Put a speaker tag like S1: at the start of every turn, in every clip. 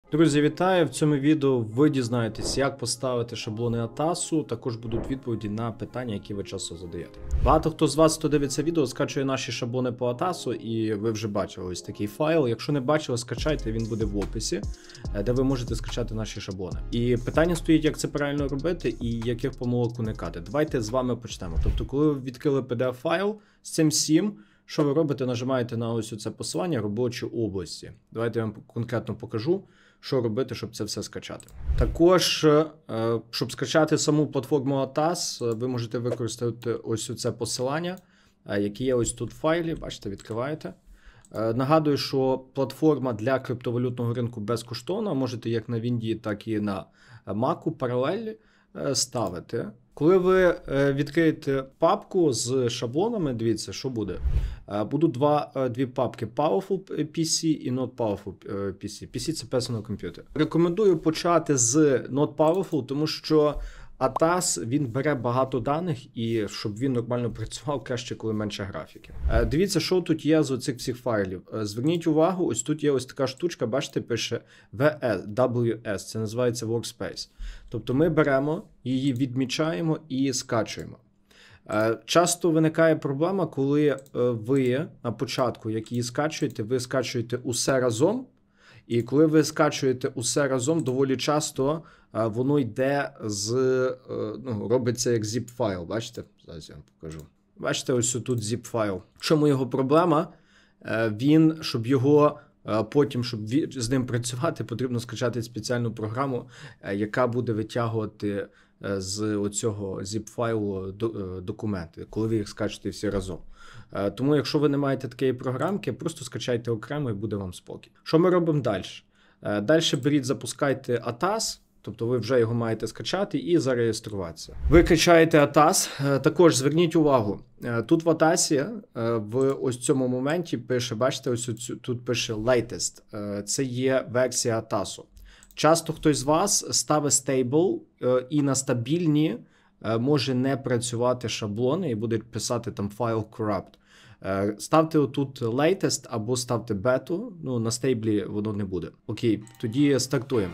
S1: Друзі, вітаю! В цьому відео ви дізнаєтесь, як поставити шаблони ATAS, також будуть відповіді на питання, які ви часто задаєте. Багато хто з вас, хто дивиться відео, скачує наші шаблони по ATAS, і ви вже бачили ось такий файл. Якщо не бачили, скачайте, він буде в описі, де ви можете скачати наші шаблони. І питання стоїть, як це правильно робити і яких помилок уникати. Давайте з вами почнемо. Тобто, коли ви відкрили PDF-файл з цим всім, що ви робите? Нажимаєте на ось це посилання робочі області. Давайте я вам конкретно покажу, що робити, щоб це все скачати. Також, щоб скачати саму платформу ATAS, ви можете використати ось це посилання, яке є ось тут в файлі. Бачите, відкриваєте. Нагадую, що платформа для криптовалютного ринку безкоштовна. Можете як на Вінді, так і на Mac паралель ставити. Коли ви відкриєте папку з шаблонами, дивіться, що буде. Будуть дві папки Powerful PC і Not Powerful PC. PC – це персонал комп'ютер. Рекомендую почати з Not Powerful, тому що ATAS, він бере багато даних, і щоб він нормально працював, краще, коли менше графіки. Дивіться, що тут є з оцих всіх файлів. Зверніть увагу, ось тут є ось така штучка, бачите, пише WS, це називається Workspace. Тобто ми беремо, її відмічаємо і скачуємо. Часто виникає проблема, коли ви на початку, як її скачуєте, ви скачуєте усе разом. І коли ви скачуєте усе разом, доволі часто воно йде робиться як zip-файл. Бачите? Зараз я вам покажу. Бачите, ось тут zip-файл. В чому його проблема? Щоб його потім, щоб з ним працювати, потрібно скачати спеціальну програму, яка буде витягувати з оцього zip-файлу документи, коли ви їх скачете всі разом. Тому, якщо ви не маєте такої програмки, просто скачайте окремо і буде вам спокій. Що ми робимо далі? Далі беріть, запускайте ATAS, тобто ви вже його маєте скачати і зареєструватися. Ви качаєте ATAS, також зверніть увагу, тут в ATAS в ось цьому моменті пише, бачите, ось тут пише latest, це є версія ATAS. Часто хтось з вас ставить stable і на стабільні може не працювати шаблони і буде писати там file corrupt. Ставте отут latest або ставте бету, на стейблі воно не буде. Окей, тоді стартуємо.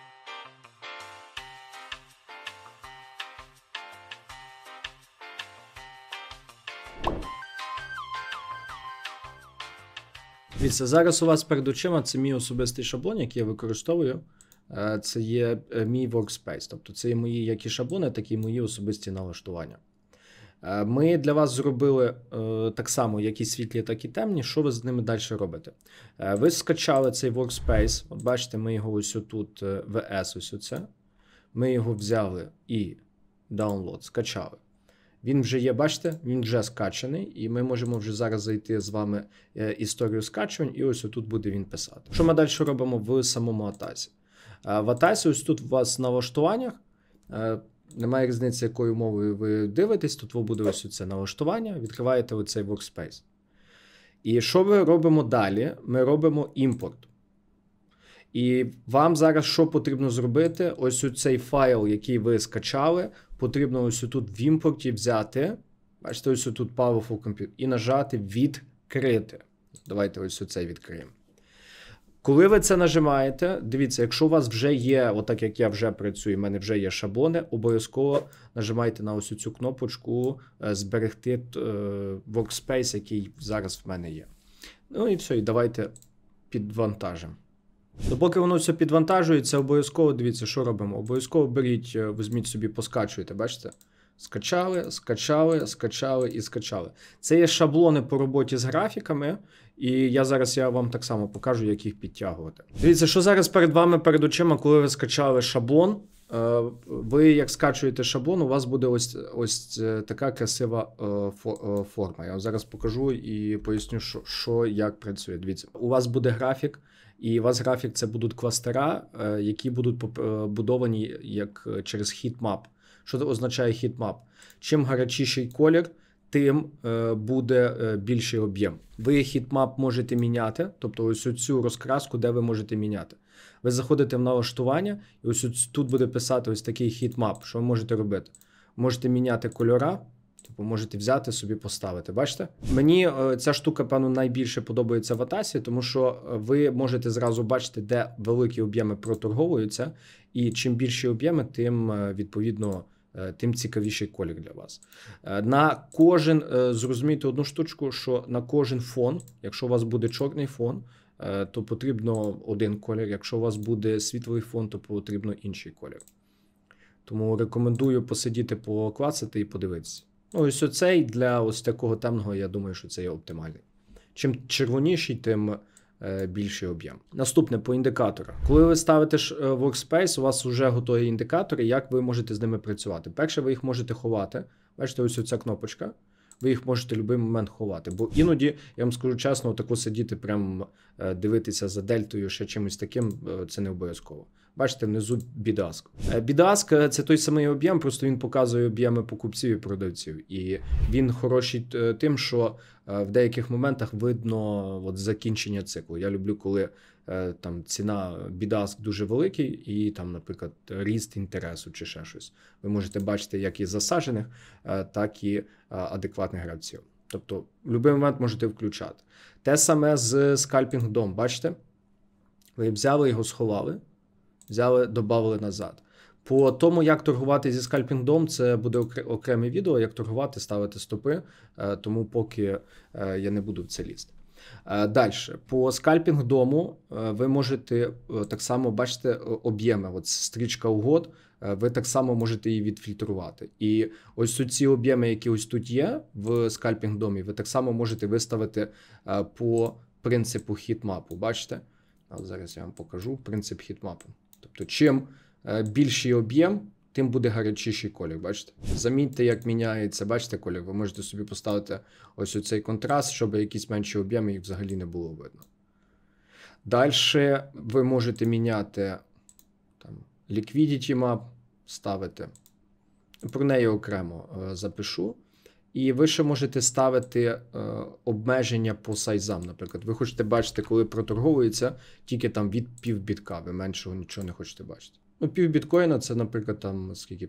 S1: Дивіться, зараз у вас перед очима це мій особистий шаблон, який я використовую. Це є мій workspace, тобто це є мої як і шаблони, так і мої особисті налаштування. Ми для вас зробили так само, як і світлі, так і темні. Що ви з ними далі робите? Ви скачали цей workspace, от бачите, ми його ось тут, VS, ось оце. Ми його взяли і download, скачали. Він вже є, бачите, він вже скачаний, і ми можемо вже зараз зайти з вами історію скачувань, і ось тут буде він писати. Що ми далі робимо в самому ATAS? В ATAS ось тут у вас в налаштуваннях, немає різниці, якою мовою ви дивитесь, тут буде ось це налаштування, відкриваєте оцей workspace. І що ми робимо далі? Ми робимо імпорт. І вам зараз що потрібно зробити? Ось цей файл, який ви скачали, потрібно ось тут в імпорті взяти, бачите, ось тут Powerful Computer, і нажати відкрити. Давайте ось цей відкриємо. Коли ви це нажимаєте, дивіться, якщо у вас вже є, отак як я вже працюю, в мене вже є шаблони, обов'язково нажимайте на ось цю кнопочку «Зберегти workspace», який зараз в мене є. Ну і все, і давайте підвантажимо. Допоки воно все підвантажується, обов'язково, дивіться, що робимо. Обов'язково беріть, візьміть собі, поскачуйте, бачите? Скачали, скачали, скачали і скачали. Це є шаблони по роботі з графіками, і я вам так само покажу, як їх підтягувати. Дивіться, що зараз перед вами, перед очима, коли ви скачали шаблон, ви як скачуєте шаблон, у вас буде ось така красива форма. Я вам зараз покажу і поясню, що як працює. Дивіться, у вас буде графік, і у вас графік це будуть кластера, які будуть побудовані як через хітмап. Що означає хітмап? Чим гарячіший колір, тим буде більший об'єм. Ви хітмап можете міняти, тобто ось цю розкраску, де ви можете міняти. Ви заходите в налаштування, і ось тут буде писати ось такий хітмап. Що ви можете робити? Можете міняти кольора, Типу, можете взяти собі, поставити. Бачите? Мені ця штука, певно, найбільше подобається в Атасі, тому що ви можете зразу бачити, де великі об'єми проторговуються, і чим більші об'єми, тим, відповідно, тим цікавіший колір для вас. На кожен, зрозумійте одну штучку, що на кожен фон, якщо у вас буде чорний фон, то потрібно один колір, якщо у вас буде світлий фон, то потрібно інший колір. Тому рекомендую посидіти, поклацати і подивитися. Ну, ось оцей для ось такого темного, я думаю, що це є оптимальний. Чим червоніший, тим більший об'єм. Наступне по індикаторах. Коли ви ставите Workspace, у вас вже готові індикатори, як ви можете з ними працювати. Перше, ви їх можете ховати. Бачите, ось ця кнопочка. Ви їх можете в будь-який момент ховати. Бо іноді, я вам скажу чесно, отако сидіти, прям дивитися за дельтою, ще чимось таким, це не обов'язково. Бачите, внизу Bid-Ask. Bid-Ask – це той самий об'єм, просто він показує об'єми покупців і продавців. І він хороший тим, що в деяких моментах видно от закінчення циклу. Я люблю, коли там ціна Bid-Ask дуже великий і там, наприклад, ріст інтересу чи ще щось. Ви можете бачити як і засаджених, так і адекватних гравців. Тобто в будь-який момент можете включати. Те саме з Scalping DOM, бачите? Ви взяли його, сховали. Взяли, додали назад. По тому, як торгувати зі Scalping DOM, це буде окреме відео, як торгувати, ставити стопи, тому поки я не буду в це лізти. Далі, по Scalping DOM ви можете так само бачите об'єми, от стрічка угод, ви так само можете її відфільтрувати. І ось ці об'єми, які ось тут є в Scalping DOM, ви так само можете виставити по принципу хітмапу, бачите? Зараз я вам покажу принцип хітмапу. Тобто, чим більший об'єм, тим буде гарячіший колір, бачите? Замітьте, як міняється, бачите, колір. Ви можете собі поставити ось оцей контраст, щоб якісь менші об'єми, їх взагалі не було видно. Далі ви можете міняти там, Liquidity Map, ставити. Про неї окремо запишу. І ви ще можете ставити обмеження по сайзам, наприклад. Ви хочете бачити, коли проторговується тільки там від півбітка, ви меншого нічого не хочете бачити. Ну, пів біткоїна це, наприклад, там скільки,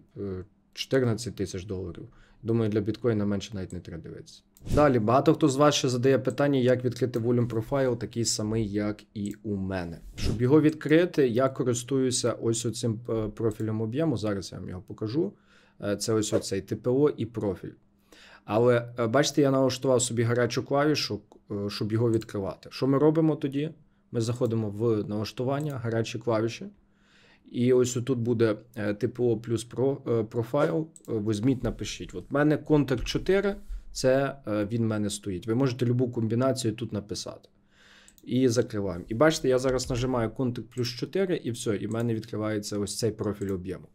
S1: 14 тисяч доларів. Думаю, для біткоїна менше навіть не треба дивитися. Далі, багато хто з вас ще задає питання, як відкрити Volume Profile, такий самий, як і у мене. Щоб його відкрити, я користуюся ось оцим профілем об'єму, зараз я вам його покажу. Це ось оцей ТПО і профіль. Але, бачите, я налаштував собі гарячу клавішу, щоб його відкривати. Що ми робимо тоді? Ми заходимо в налаштування, гарячі клавіші. І ось тут буде ТПО плюс профайл. Візьміть, напишіть. От в мене Ctrl 4, це він в мене стоїть. Ви можете любу комбінацію тут написати. І закриваємо. І бачите, я зараз нажимаю Ctrl плюс 4 і все, і в мене відкривається ось цей профіль об'єму.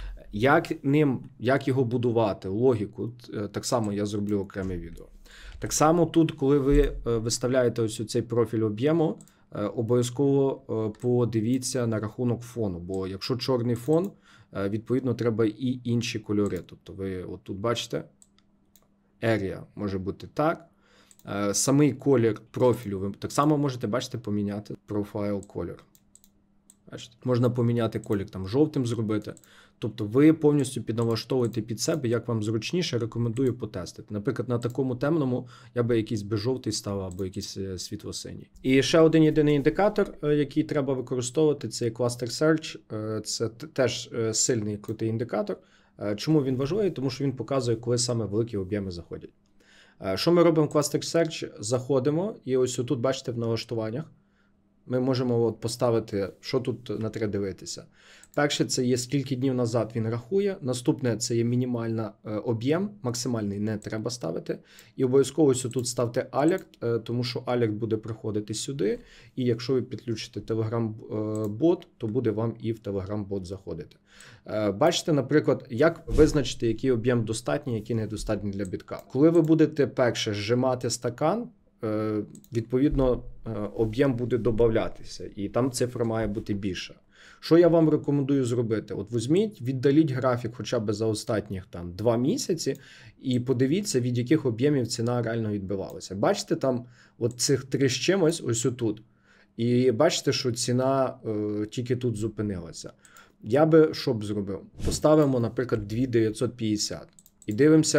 S1: Як його будувати, логіку, так само я зроблю окреме відео. Так само тут, коли ви виставляєте ось цей профіль об'єму, обов'язково подивіться на рахунок фону, бо якщо чорний фон, відповідно треба і інші кольори. Тобто ви от тут бачите, area може бути так. Самий колір профілю ви так само можете, бачите, поміняти профайл колір. Бачите? Можна поміняти колір, там жовтим зробити. Тобто ви повністю підналаштовуєте під себе, як вам зручніше, рекомендую потестити. Наприклад, на такому темному я би якийсь би жовтий став або якийсь світло-синій. І ще один єдиний індикатор, який треба використовувати, це Cluster Search. Це теж сильний крутий індикатор. Чому він важливий? Тому що він показує, коли саме великі об'єми заходять. Що ми робимо в Cluster Search? Заходимо і ось тут, бачите, в налаштуваннях. Ми можемо поставити, що тут не треба дивитися. Перше, це є скільки днів назад він рахує. Наступне, це є мінімальний об'єм, максимальний не треба ставити. І обов'язково тут ставте Alert, тому що Alert буде приходити сюди. І якщо ви підключите Telegram-бот, то буде вам і в Telegram-бот заходити. Бачите, наприклад, як визначити, який об'єм достатній, який недостатній для бітка. Коли ви будете перше зжимати стакан, відповідно, об'єм буде додатися, і там цифра має бути більша. Що я вам рекомендую зробити? От візьміть, віддаліть графік хоча б за останніх там 2 місяці і подивіться, від яких об'ємів ціна реально відбивалася. Бачите, там от цих 3 з чимось, ось отут. І бачите, що ціна тільки тут зупинилася. Я би що б зробив? Поставимо, наприклад, 2950. І дивимося,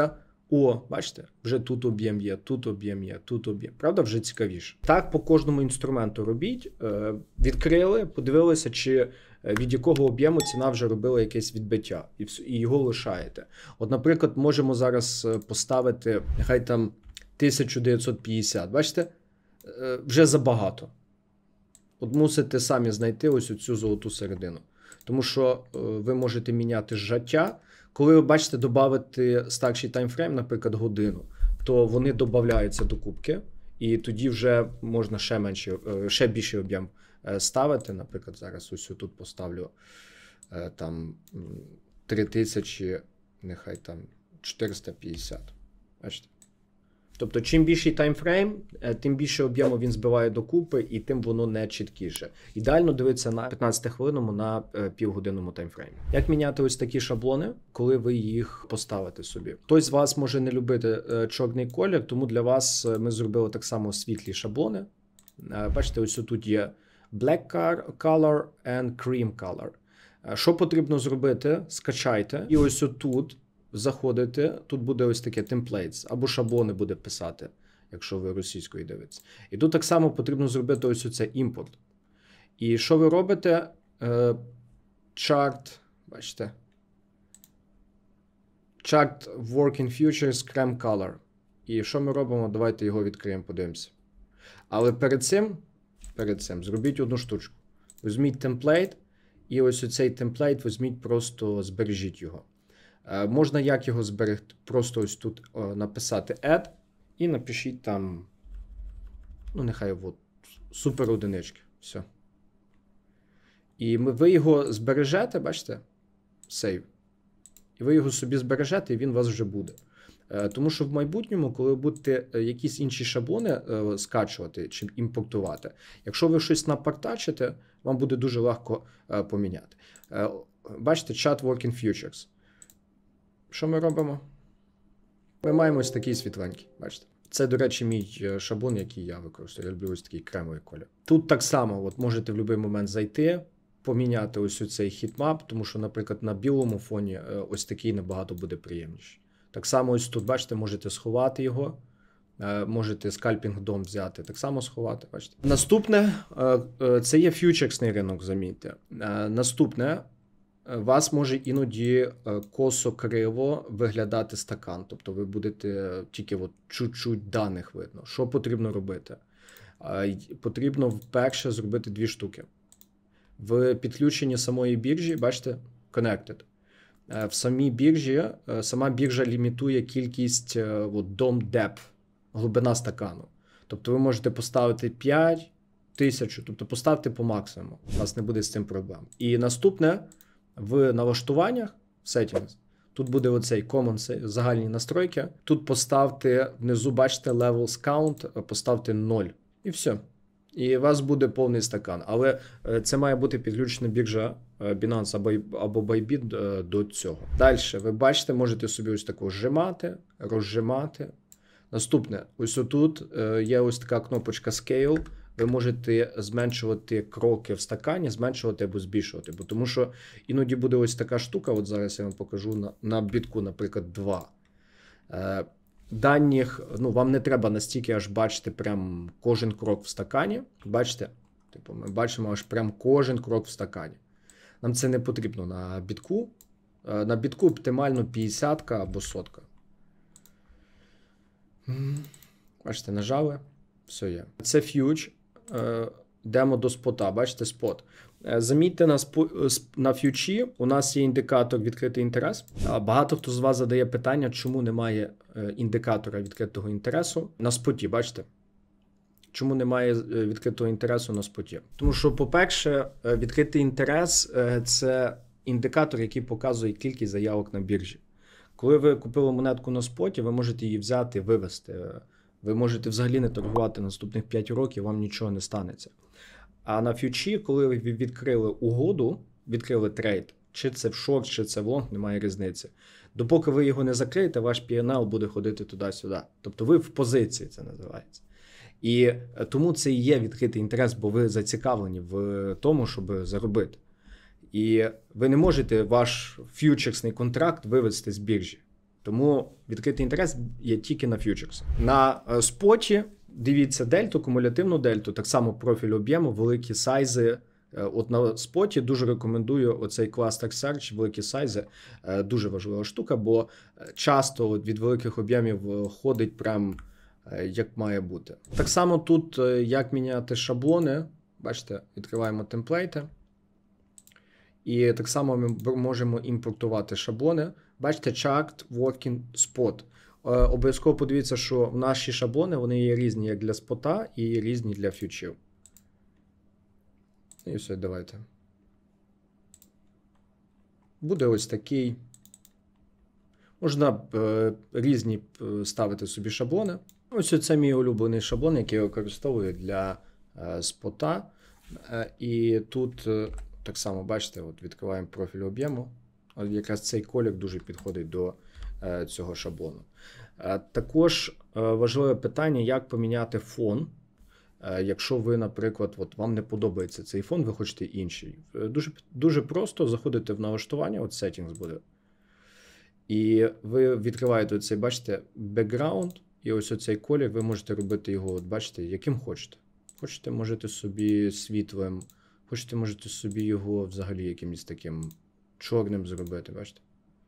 S1: О, бачите, вже тут об'єм є, тут об'єм є, тут об'єм. Правда, вже цікавіше. Так по кожному інструменту робіть. Відкрили, подивилися, чи від якого об'єму ціна вже робила якесь відбиття, і його лишаєте. От, наприклад, можемо зараз поставити, нехай там 1950. Бачите, вже забагато. От мусите самі знайти ось цю золоту середину. Тому що ви можете міняти зжаття. Коли ви бачите додати старший таймфрейм, наприклад, годину, то вони додаються до кубки, і тоді вже можна ще більший об'єм ставити. Наприклад, зараз ось тут поставлю там 3000, нехай там 450. Бачите? Тобто, чим більший таймфрейм, тим більше об'єму він збиває докупи, і тим воно не чіткіше. Ідеально дивитися на 15-хвилинному, на півгодинному таймфреймі. Як міняти ось такі шаблони, коли ви їх поставите собі? Хтось з вас може не любити чорний колір, тому для вас ми зробили так само світлі шаблони. Бачите, ось тут є black color and cream color. Що потрібно зробити? Скачайте. І ось тут заходите, тут буде ось таке templates, або шаблони буде писати, якщо ви російською дивитесь. І тут так само потрібно зробити ось це імпорт. І що ви робите? Chart, бачите, Chart Working Futures Cream Color. І що ми робимо? Давайте його відкриємо, подивимося. Але перед цим зробіть одну штучку. Візьміть темплейт, і ось цей темплейт візьміть, просто збережіть його. Можна як його зберегти? Просто ось тут написати add і напишіть там, ну нехай от, супер одинички. Все. І ви його збережете, бачите? Save. І ви його собі збережете, і він у вас вже буде. Тому що в майбутньому, коли ви будете якісь інші шаблони скачувати чи імпортувати, якщо ви щось напартачите, вам буде дуже легко поміняти. Бачите, Chart Working Futures. Що ми робимо? Ми маємо ось такий світленький, бачите? Це, до речі, мій шаблон, який я використовую. Я люблю ось такий кремовий колір. Тут так само от можете в будь-який момент зайти, поміняти ось цей хітмап, тому що, наприклад, на білому фоні ось такий набагато буде приємніший. Так само ось тут, бачите, можете сховати його, можете скальпінг дом взяти, так само сховати, бачите. Наступне, це є фьючерсний ринок, замітьте. Наступне, вас може іноді косо-криво виглядати стакан. Тобто ви будете тільки от чуть-чуть даних видно. Що потрібно робити? Потрібно вперше зробити дві штуки. В підключенні самої біржі, бачите, connected. В самій біржі, сама біржа лімітує кількість DOM depth, глибина стакану. Тобто ви можете поставити 5, 1000, тобто поставте по максимуму. У вас не буде з цим проблем. І наступне, в налаштуваннях, settings, тут буде оцей common, загальні настройки. Тут поставте, внизу бачите, levels count, поставте 0. І все. І у вас буде повний стакан. Але це має бути підключена біржа Binance або Bybit до цього. Далі, ви бачите, можете собі ось таку зжимати, розжимати. Наступне, ось отут є ось така кнопочка Scale. Ви можете зменшувати кроки в стакані, зменшувати або збільшувати. Бо тому що іноді буде ось така штука, от зараз я вам покажу на бітку, наприклад, 2. Даних, ну, вам не треба настільки аж бачити прям кожен крок в стакані. Бачите? Типу, ми бачимо аж прям кожен крок в стакані. Нам це не потрібно на бітку. На бітку оптимально 50 або 100. Бачите, нажали. Все є. Це фьюч. Йдемо до спота. Бачите, спот. Замітьте, на фьючі у нас є індикатор відкритий інтерес. Багато хто з вас задає питання, чому немає індикатора відкритого інтересу на споті, бачите? Чому немає відкритого інтересу на споті? Тому що, по-перше, відкритий інтерес – це індикатор, який показує кількість заявок на біржі. Коли ви купили монетку на споті, ви можете її взяти, вивести. Ви можете взагалі не торгувати наступних 5 років, вам нічого не станеться. А на фьючі, коли ви відкрили угоду, відкрили трейд, чи це в шорт, чи це в лонг, немає різниці. Допоки ви його не закриєте, ваш P&L буде ходити туди-сюди. Тобто ви в позиції, це називається. І тому це і є відкритий інтерес, бо ви зацікавлені в тому, щоб заробити. І ви не можете ваш фьючерсний контракт вивести з біржі. Тому відкритий інтерес є тільки на фьючерс. На споті дивіться дельту, кумулятивну дельту, так само профіль об'єму, великі сайзи. От на споті дуже рекомендую оцей Cluster Search, великі сайзи, дуже важлива штука, бо часто від великих об'ємів ходить прям як має бути. Так само тут, як міняти шаблони, бачите, відкриваємо темплейти. І так само ми можемо імпортувати шаблони. Бачите, Chart Working Spot. Обов'язково подивіться, що наші шаблони, вони є різні як для спота і різні для фьючів. І все, давайте. Буде ось такий. Можна різні ставити собі шаблони. Ось це мій улюблений шаблон, який я використовую для спота. І тут так само, бачите, от відкриваємо профіль об'єму. От якраз цей колір дуже підходить до цього шаблону. Також важливе питання, як поміняти фон. Якщо ви, наприклад, от вам не подобається цей фон, ви хочете інший. Дуже просто заходите в налаштування, от Settings буде. І ви відкриваєте цей, бачите, background, і ось оцей колір, ви можете робити його, от бачите, яким хочете. Хочете, можете собі світлим, хочете, можете собі його взагалі якимось таким чорним зробити, бачите.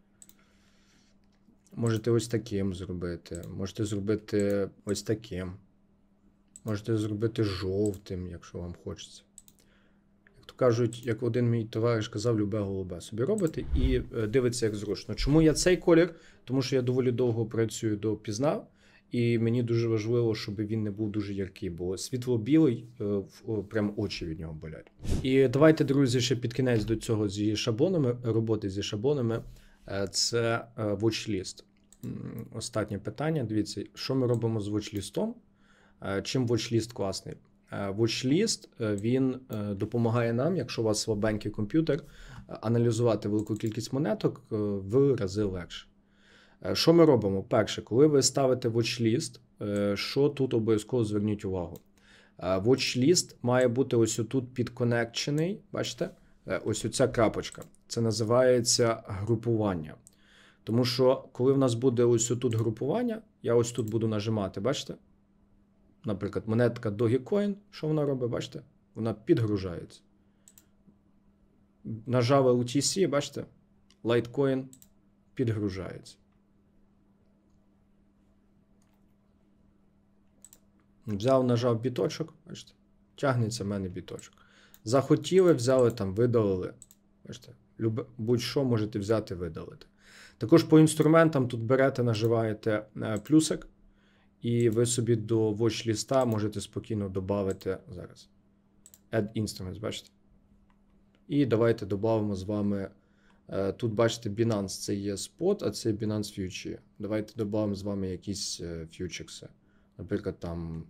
S1: Можете ось таким зробити, можете зробити ось таким. Можете зробити жовтим, якщо вам хочеться. Як то кажуть, як один мій товариш казав, любе голубе собі робите і дивиться, як зручно. Чому я цей колір? Тому що я доволі довго працюю до пізна, і мені дуже важливо, щоб він не був дуже яркий, бо світло-білий, прям очі від нього болять. І давайте, друзі, ще під кінець до цього зі шаблонами, роботи зі шаблонами, це watchlist. Останнє питання, дивіться, що ми робимо з watchlistом? Чим watchlist класний? Watchlist, він допомагає нам, якщо у вас слабенький комп'ютер, аналізувати велику кількість монеток в рази легше. Що ми робимо? Перше, коли ви ставите watchlist, що тут обов'язково зверніть увагу? Watchlist має бути ось отут підконекчений, бачите? Ось оця крапочка. Це називається групування. Тому що, коли в нас буде ось тут групування, я ось тут буду нажимати, бачите? Наприклад, монетка Dogecoin, що вона робить, бачите? Вона підгружається. Нажали UTC, бачите? Litecoin підгружається. Взяв, нажав біточок, бачите? Тягнеться в мене біточок. Захотіли, взяли там, видалили. Бачите? Будь-що можете взяти, видалити. Також по інструментам тут берете, наживаєте плюсик. І ви собі до watchlist можете спокійно додати зараз. Add Instruments, бачите? І давайте додамо з вами. Тут, бачите, Binance це є спот, а це Binance Future. Давайте додамо з вами якісь фьючерси. Наприклад, там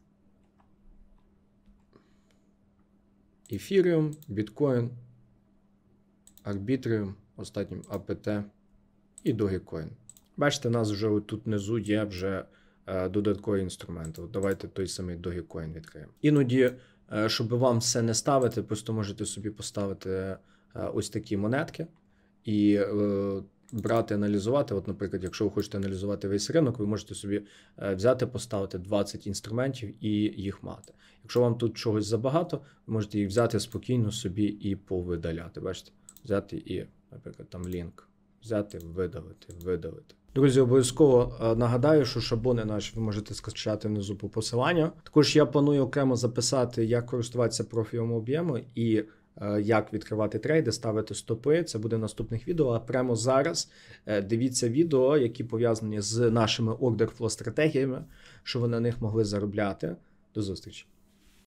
S1: Ethereum, Bitcoin, Arbitrium, останнім APT і Dogecoin. Бачите, у нас вже тут внизу є вже додаткові інструменти. Давайте той самий Dogecoin відкриємо. Іноді, щоб вам все не ставити, просто можете собі поставити ось такі монетки і брати, аналізувати. От, наприклад, якщо ви хочете аналізувати весь ринок, ви можете собі взяти, поставити 20 інструментів і їх мати. Якщо вам тут чогось забагато, ви можете їх взяти спокійно собі і повидаляти. Бачите? Взяти і, наприклад, там лінк. Взяти, видалити. Друзі, обов'язково нагадаю, що шаблони наші ви можете скачати внизу по посиланню. Також я планую окремо записати, як користуватися профілем об'єму і як відкривати трейди, ставити стопи. Це буде в наступних відео. А прямо зараз дивіться відео, які пов'язані з нашими ордер-флоу стратегіями, щоб ви на них могли заробляти. До зустрічі!